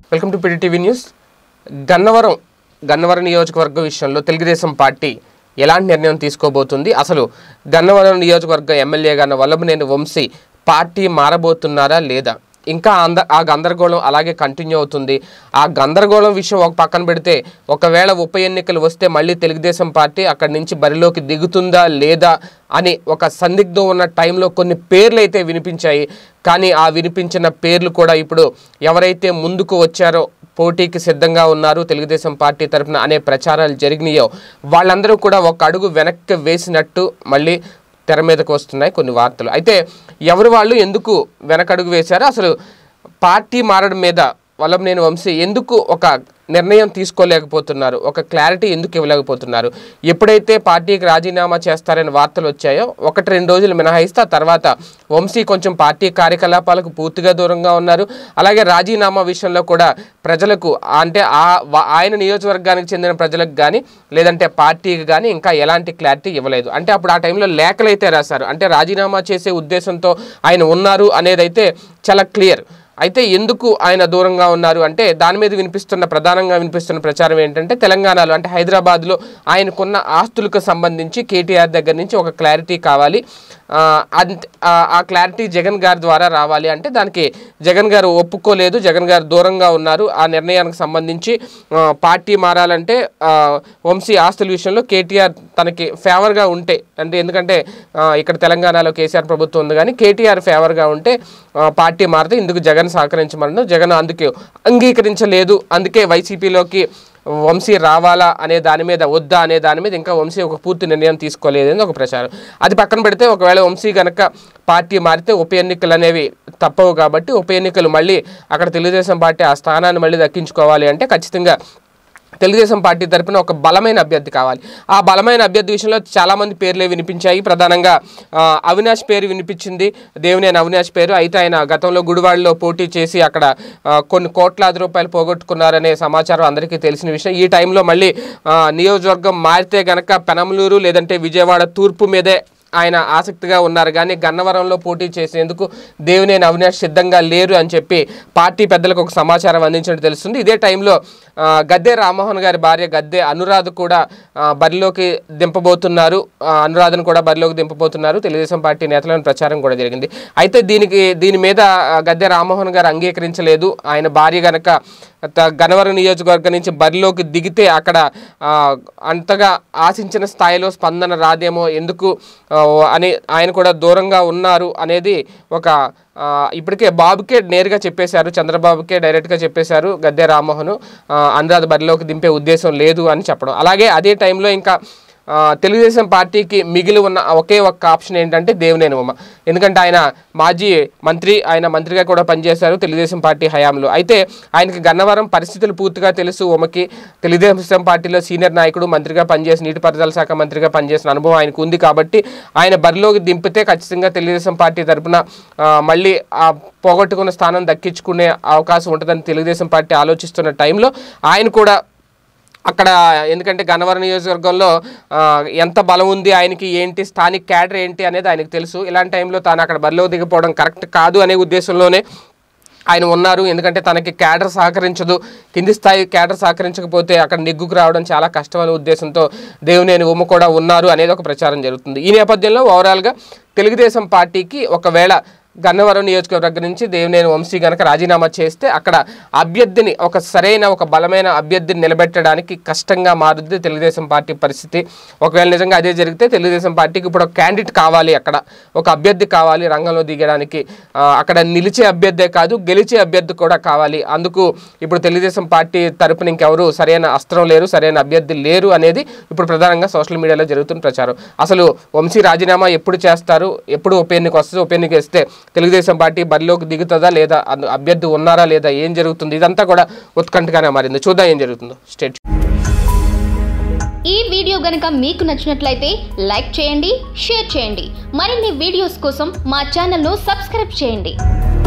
Welcome to PDTV news. Gannavaram నియోజకవర్గ విషయంలో Telugu Desam party ఎలాంటి నిర్ణయం తీసుకోబోతుంది? అసలు గన్నవరం నియోజకవర్గ ఎమ్మెల్యేగా వల్లభనేని వంశీ పార్టీ మారబోతున్నారా లేదా? ఇంకా ఆ గందరగోళం అలాగే కంటిన్యూ అవుతుంది. ఆ గందరగోళం విషయం ఒక పక్కన పెడితే, ఒకవేళ ఉప ఎన్నికలు వస్తే మళ్ళీ తెలుగుదేశం పార్టీ అక్కడి నుంచి బరిలోకి దిగుతుందా లేదా అని ఒక సందిగ్ధం ఉన్న టైంలో కొన్ని పేర్లు అయితే వినిపించాయి. కానీ ఆ వినిపించిన పేర్లు కూడా ఇప్పుడు ఎవరైతే ముందుకు వచ్చారో, పోటీకి సిద్ధంగా ఉన్నారు తెలుగుదేశం పార్టీ తరఫున అనే ప్రచారాలు జరిగినాయో, వాళ్ళందరూ కూడా ఒక అడుగు వెనక్కి వేసినట్టు మళ్ళీ తెర మీదకు వస్తున్నాయి కొన్ని వార్తలు. అయితే ఎవరు వాళ్ళు ఎందుకు వెనకడుగు వేశారు? అసలు పార్టీ మారడం మీద వల్లభనేని వంశీ ఎందుకు ఒక నిర్ణయం తీసుకోలేకపోతున్నారు? ఒక క్లారిటీ ఎందుకు ఇవ్వలేకపోతున్నారు? ఎప్పుడైతే పార్టీకి రాజీనామా చేస్తారనే వార్తలు వచ్చాయో 1-2 రోజులు మినహాయిస్తే ఆ తర్వాత వంశీ కొంచెం పార్టీ కార్యకలాపాలకు పూర్తిగా దూరంగా ఉన్నారు. అలాగే రాజీనామా విషయంలో కూడా ప్రజలకు, అంటే ఆయన నియోజకవర్గానికి చెందిన ప్రజలకు కానీ లేదంటే పార్టీకి కానీ ఇంకా ఎలాంటి క్లారిటీ ఇవ్వలేదు. అంటే అప్పుడు ఆ టైంలో లేఖలు అయితే రాశారు. అంటే రాజీనామా చేసే ఉద్దేశంతో ఆయన ఉన్నారు అనేది అయితే చాలా క్లియర్. అయితే ఎందుకు ఆయన దూరంగా ఉన్నారు అంటే దాని మీద ప్రధానంగా వినిపిస్తున్న ప్రచారం ఏంటంటే, తెలంగాణలో అంటే హైదరాబాద్లో ఆయనకున్న ఆస్తులకు సంబంధించి కేటీఆర్ దగ్గర నుంచి ఒక క్లారిటీ కావాలి. ఆ క్లారిటీ జగన్ గారి ద్వారా రావాలి. అంటే దానికి జగన్ గారు ఒప్పుకోలేదు, జగన్ గారు దూరంగా ఉన్నారు. ఆ నిర్ణయానికి సంబంధించి పార్టీ మారాలంటే వంశీ ఆస్తుల విషయంలో కేటీఆర్ తనకి ఫేవర్గా ఉంటే, అంటే ఎందుకంటే ఇక్కడ తెలంగాణలో కేసీఆర్ ప్రభుత్వం ఉంది కానీ కేటీఆర్ ఫేవర్గా ఉంటే పార్టీ మారితే ఇందుకు జగన్ సహకరించమన్నారు. జగన్ అందుకే అంగీకరించలేదు. అందుకే వైసీపీలోకి వంశీ రావాలా అనే దాని మీద, వద్దా అనే దాని మీద ఇంకా వంశీ ఒక పూర్తి నిర్ణయం తీసుకోలేదని ఒక ప్రచారం. అది పక్కన పెడితే, ఒకవేళ వంశీ కనుక పార్టీ మారితే ఉప ఎన్నికలు అనేవి తప్పవు కాబట్టి ఉప ఎన్నికలు మళ్ళీ అక్కడ తెలుగుదేశం పార్టీ ఆ స్థానాన్ని మళ్ళీ దక్కించుకోవాలి అంటే ఖచ్చితంగా తెలుగుదేశం పార్టీ తరపున ఒక బలమైన అభ్యర్థి కావాలి. ఆ బలమైన అభ్యర్థి విషయంలో చాలామంది పేర్లే వినిపించాయి. ప్రధానంగా అవినాష్ పేరు వినిపించింది, దేవినేని అవినాష్ పేరు. అయితే ఆయన గతంలో గుడివాడలో పోటీ చేసి అక్కడ కొన్ని కోట్లాది రూపాయలు పోగొట్టుకున్నారనే సమాచారం అందరికీ తెలిసిన విషయం. ఈ టైంలో మళ్ళీ నియోజకవర్గం మారితే గనక పెనమలూరు లేదంటే విజయవాడ తూర్పు మీదే ఆయన ఆసక్తిగా ఉన్నారు. కానీ గన్నవరంలో పోటీ చేసేందుకు దేవినేని అవినాష్ సిద్ధంగా లేరు అని చెప్పి పార్టీ పెద్దలకు ఒక సమాచారం అందించినట్టు తెలుస్తుంది. ఇదే టైంలో గద్దె రామ్మోహన్ గారి భార్య గద్దె అనురాధ కూడా బరిలోకి దింపబోతున్నారు. అనురాధను కూడా బరిలోకి దింపబోతున్నారు. తెలుగుదేశం పార్టీ నేతలను ప్రచారం కూడా జరిగింది. అయితే దీని మీద గద్దె రామ్మోహన్ గారు అంగీకరించలేదు. ఆయన భార్య గనక గన్నవరం నియోజకవర్గం నుంచి బరిలోకి దిగితే అక్కడ అంతగా ఆశించిన స్థాయిలో స్పందన రాదేమో, ఎందుకు అని ఆయన కూడా దూరంగా ఉన్నారు అనేది ఒక ఇప్పటికే బాబుకే నేరుగా చెప్పేశారు, చంద్రబాబుకే డైరెక్ట్గా చెప్పేశారు గద్దె రామ్మోహన్, అనురాధ బరిలోకి దింపే ఉద్దేశం లేదు అని చెప్పడం. అలాగే అదే టైంలో ఇంకా తెలుగుదేశం పార్టీకి మిగిలి ఉన్న ఒకే ఒక్క ఆప్షన్ ఏంటంటే దేవినేని ఉమ. ఎందుకంటే ఆయన మాజీ మంత్రి, ఆయన మంత్రిగా కూడా పనిచేశారు తెలుగుదేశం పార్టీ హయాంలో. అయితే ఆయనకి గన్నవరం పరిస్థితులు పూర్తిగా తెలుసు. ఉమకి తెలుగుదేశం పార్టీలో సీనియర్ నాయకుడు, మంత్రిగా పనిచేసి నీటిపారుదల శాఖ మంత్రిగా పనిచేసిన అనుభవం ఆయనకు ఉంది. కాబట్టి ఆయన బరిలోకి దింపితే ఖచ్చితంగా తెలుగుదేశం పార్టీ తరఫున మళ్ళీ ఆ పోగొట్టుకున్న స్థానం దక్కించుకునే అవకాశం ఉంటుందని తెలుగుదేశం పార్టీ ఆలోచిస్తున్న టైంలో ఆయన కూడా అక్కడ, ఎందుకంటే గన్నవరం నియోజకవర్గంలో ఎంత బలం ఉంది ఆయనకి, ఏంటి స్థానిక క్యాడర్ ఏంటి అనేది ఆయనకు తెలుసు. ఇలాంటి టైంలో తాను అక్కడ బరిలో దిగిపోవడం కరెక్ట్ కాదు అనే ఉద్దేశంలోనే ఆయన ఉన్నారు. ఎందుకంటే తనకి క్యాడర్ సహకరించదు, కింది స్థాయి క్యాడర్ సహకరించకపోతే అక్కడ నెగ్గుకు రావడం చాలా కష్టం అనే ఉద్దేశంతో దేవినేని ఉమ కూడా ఉన్నారు అనేది ఒక ప్రచారం జరుగుతుంది. ఈ నేపథ్యంలో ఓవరాల్గా తెలుగుదేశం పార్టీకి ఒకవేళ గన్నవరం నియోజకవర్గం నుంచి దేవినేని వంశీ కనుక రాజీనామా చేస్తే అక్కడ అభ్యర్థిని, ఒక సరైన ఒక బలమైన అభ్యర్థిని నిలబెట్టడానికి కష్టంగా మారుద్ది తెలుగుదేశం పార్టీ పరిస్థితి. ఒకవేళ నిజంగా అదే జరిగితే తెలుగుదేశం పార్టీకి ఇప్పుడు ఒక క్యాండిడేట్ కావాలి, అక్కడ ఒక అభ్యర్థి కావాలి రంగంలో దిగడానికి. అక్కడ నిలిచే అభ్యర్థే కాదు, గెలిచే అభ్యర్థి కూడా కావాలి. అందుకు ఇప్పుడు తెలుగుదేశం పార్టీ తరపున ఇంకెవరు సరైన అస్త్రం లేరు, సరైన అభ్యర్థి లేరు అనేది ఇప్పుడు ప్రధానంగా సోషల్ మీడియాలో జరుగుతున్న ప్రచారం. అసలు వంశీ రాజీనామా ఎప్పుడు చేస్తారు, ఎప్పుడు ఉప ఎన్నిక వస్తుంది, ఉప ఎన్నిక వేస్తే తెలుగుదేశం పార్టీ బరిలోకి దిగుతుందా లేదా, అభ్యర్థి ఉన్నారా లేదా, ఏం జరుగుతుంది, ఇదంతా కూడా ఉత్కంఠగానే మారింది. చూద్దాం ఏం జరుగుతుందో. స్టేట్. ఈ వీడియో గనుక మీకు నచ్చినట్లయితే లైక్ చేయండి, షేర్ చేయండి. మరిన్ని వీడియోస్ కోసం మా ఛానల్ను సబ్స్క్రైబ్ చేయండి.